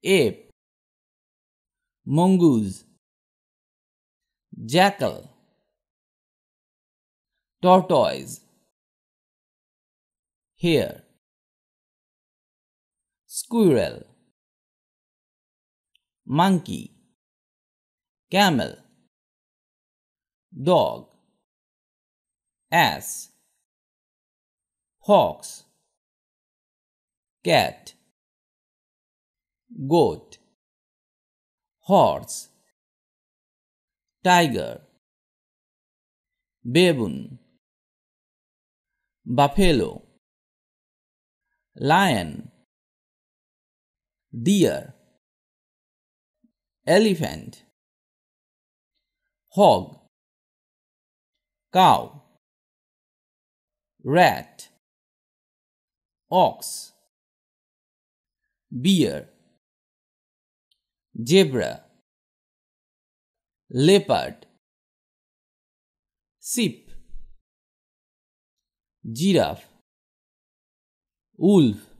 ape, mongoose, jackal, tortoise, hare, squirrel, monkey, camel, dog, ass, fox, cat, goat, horse, tiger, baboon, buffalo, lion, deer, elephant, hog, cow, rat, ox, bear, zebra, leopard, sheep, giraffe, wolf,